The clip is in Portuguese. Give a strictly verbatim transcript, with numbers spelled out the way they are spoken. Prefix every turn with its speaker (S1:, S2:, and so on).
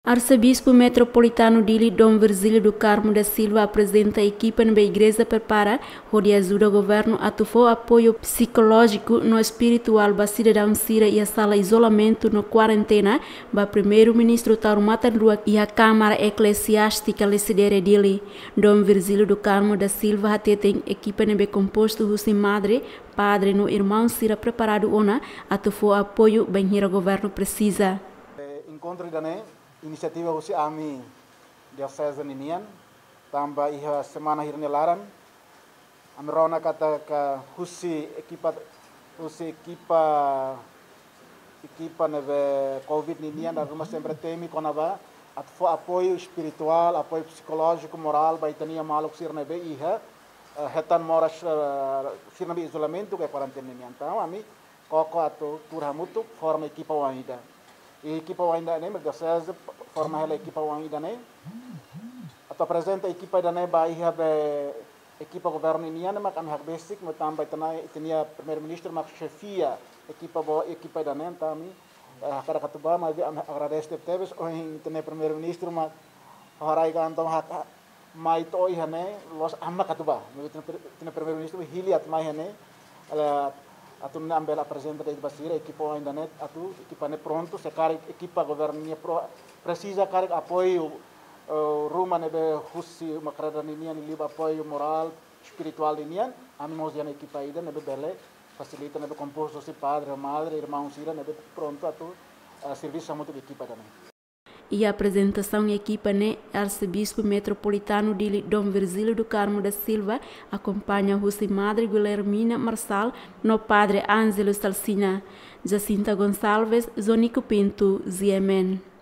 S1: Arcebispo Metropolitano Dili Dom Virgílio do Carmo da Silva apresenta a equipa na igreja prepara onde ajuda o governo a tufar apoio psicológico no espiritual para cidadão Sira e a sala isolamento no quarentena para primeiro-ministro Tarumata Lua e a Câmara Eclesiástica Lecidere Dili. Dom Virgílio do Carmo da Silva até tem equipa na composto Husi Madre, padre no irmão Sira preparado ona a tufar apoio bem o governo precisa.
S2: Encontro inisiativa Husi Ami Diocese Ninian tambah iha semana hirnelaran amrona kata ka Husi ekipa Husi ekipa ekipa neve Covid Ninian da rumah sempre temi konava atfo apoio espiritual, apoio psicológico, moral baitania maluk sir neve iha hetan mora sir neve isolamento ke quarantena Ninian então ami koko atau turhamutuk forma ekipa wanida. E equipa ainda nem Diocese forma ela equipa ainda nem atau apresenta equipa ainda nem vai have equipa governo indiana mas kami hak basic mas também tanai tinha primeiro-ministro mas chefia equipa bo equipa ainda nem tami cara katuba mas agradeço teves oin tinha primeiro-ministro mas harai kantom hak mai to ihane los amma katuba tinha primeiro-ministro hiliat mai hane atu ambil apresenta da basira equipa ainda net atu equipa ne pronto se cara equipa governinha pro precisa cara apoio rumah nebe Husi makrada ninian liba apoio moral espiritual ninian amimos yana equipa ainda nebe bele facilita nebe composto se padre madre irmão sira nebe pronto atu serviço muito equipa também.
S1: E a apresentação em equipa né Arcebispo Metropolitano de Dom Virgílio do Carmo da Silva acompanha Husi Madre Guilhermina Marçal no Padre Ângelo Salsina, Jacinta Gonçalves, Zonico Pinto, Ziemen.